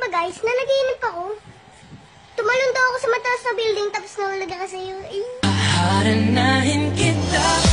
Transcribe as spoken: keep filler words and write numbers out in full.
guys, nanaginip ako. Tumalon daw ako sa mataas na building tapos nahulog ako sa'yo. Eh. Haharanahin kita.